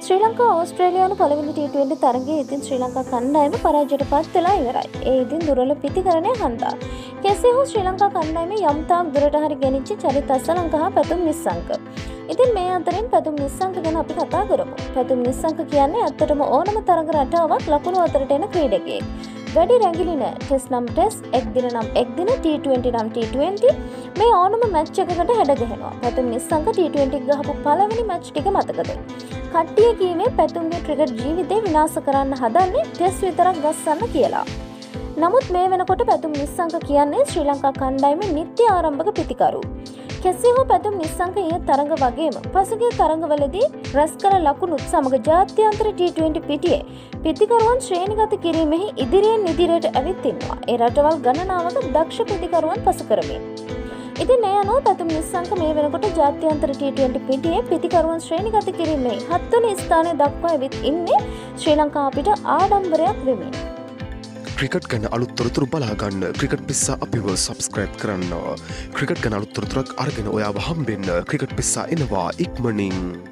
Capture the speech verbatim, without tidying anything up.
ශ්‍රී ලංකා ඕස්ට්‍රේලියානු පළවෙනි T twenty තරගයේ ඉදින් ශ්‍රී ලංකා කණ්ඩායම පරාජයට පත් වෙලා ඉවරයි. ඒ ඉදින් දුර්වල පිතිකරණය හන්දා. කෙසේ හෝ ශ්‍රී ලංකා කණ්ඩායමේ යම් තාක් දුරට හරි ගෙනිච්ච චරිත අසලංක හා පැතුම් නිස්සංක. ඉතින් මේ අතරින් පැතුම් නිස්සංක ගැන අපි කතා කරමු. පැතුම් නිස්සංක කියන්නේ ඇත්තටම ඕනම තරග රටාවක් ලකුණු අතරට එන ක්‍රීඩකයෙක්. වැඩි රැඟිලි නෑ. ටෙස්ට් නම් ටෙස්ට්, එක් දින නම් එක් දින, ටී ට්වෙන්ටි නම් ටී ට්වෙන්ටි මේ ඕනම මැච් එකකට හැඩ ගැහෙනවා. පැතුම් නිස්සංක ටී ට්වෙන්ටි ගහපු පළවෙනි මැච් ටික මතකද? කට්ටිය කීවේ පැතුම්ගේ ක්‍රිකට් ජීවිතේ විනාශ කරන්න හදන්නේ ටෙස්ට් විතරක් ගස්සන්න කියලා. නමුත් මේ වෙනකොට පැතුම් නිස්සංක කියන්නේ ශ්‍රී ලංකා කණ්ඩායමේ නිත්‍ය ආරම්භක පිතිකරු. කෙසේ හෝ පැතුම් නිස්සංක ඊයේ තරඟ වගේම පසුගිය තරඟවලදී රැස් කළ ලකුණුත් සමග ජාත්‍යන්තර ටී ට්වෙන්ටි පිටියේ පිතිකරුවන් ශ්‍රේණිගත කිරීමෙහි ඉදිරියෙන් ඉදිරියට ඇවිත් ඉන්නවා. ඒ රටවල් ගණනාවක දක්ෂ පිතිකරුවන් පසු කරමින්. ඉතින් ඒ අනුව පැතුම් නිස්සංක මේ වෙනකොට ජාත්‍යන්තර ටී ට්වෙන්ටි පිටියේ පිතිකරුවන් ශ්‍රේණිගත කිරීමේ හත්වෙනි ස්ථානය දක්වා ඇවිත් ඉන්නේ ශ්‍රී ලංකා අපිට ආඩම්බරයක් වෙමින්. ක්‍රිකට් ගැන අලුත් තොරතුරු බලා ගන්න ක්‍රිකට් පිස්සා අපිව සබ්ස්ක්‍රයිබ් කරන්න. ක්‍රිකට් ගැන අලුත් තොරතුරක් අරගෙන ඔයාව හම්බෙන්න ක්‍රිකට් පිස්සා එනවා ඉක්මනින්.